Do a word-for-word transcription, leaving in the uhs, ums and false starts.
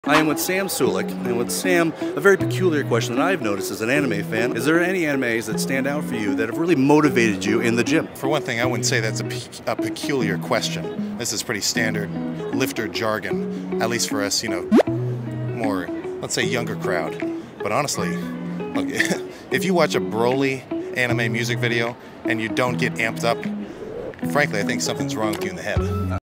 I am with Sam Sulek, and with Sam, a very peculiar question that I've noticed as an anime fan. Is there any animes that stand out for you that have really motivated you in the gym? For one thing, I wouldn't say that's a, pe a peculiar question. This is pretty standard lifter jargon, at least for us, you know, more, let's say, younger crowd. But honestly, look, if you watch a Broly anime music video and you don't get amped up, frankly, I think something's wrong with you in the head.